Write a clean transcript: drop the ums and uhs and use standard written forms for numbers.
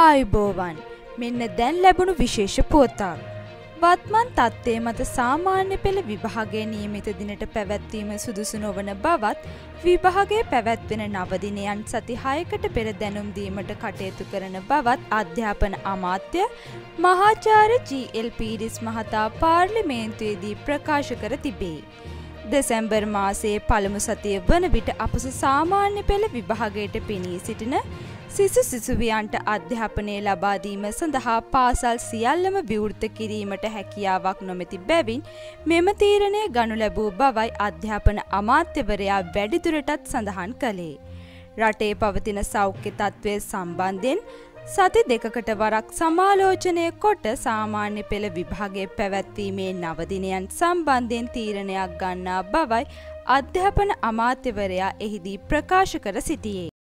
ආයුබෝවන් මෙන්න දැන් ලැබුණු විශේෂ පුවතක්. වත්මන් තත්ත්වයේ මත සාමාන්‍ය පෙළ විභාගයේ නියමිත දිනට පැවැත්වීම සුදුසු නොවන බවත් විභාගයේ පැවැත්වෙන නව දිනයන් සති 6කට පෙර දැනුම් දීමට කටයුතු කරන බවත් අධ්‍යාපන අමාත්‍ය මහාචාර්ය ජී.එල්. පීරිස් මහතා පාර්ලිමේන්තුවේදී ප්‍රකාශ කර තිබේ. දෙසැම්බර් මාසයේ පළමු සතිය වන විට අපස සාමාන්‍ය පෙළ විභාගයට පෙනී සිටින සිසු සිසුවියන්ට අධ්‍යාපනය ලබා දීම සඳහා පාසල් සියල්ලම විවෘත කිරීමට හැකියාවක් නොමැති බැවින් මෙම තීරණය ගනු ලැබූ බවයි අධ්‍යාපන අමාත්‍යවරයා වැඩිදුරටත් සඳහන් කළේ. රටේ පවතින සෞඛ්‍ය තත්ත්වය සම්බන්ධයෙන් සති දෙකකට වරක් සමාලෝචනය කොට සාමාන්‍ය පෙළ විභාගයේ පැවැත්වීමේ නව දිනයන් සම්බන්ධයෙන් තීරණයක් ගන්නා බවයි අධ්‍යාපන අමාත්‍යවරයා එහිදී ප්‍රකාශ කර සිටියේ.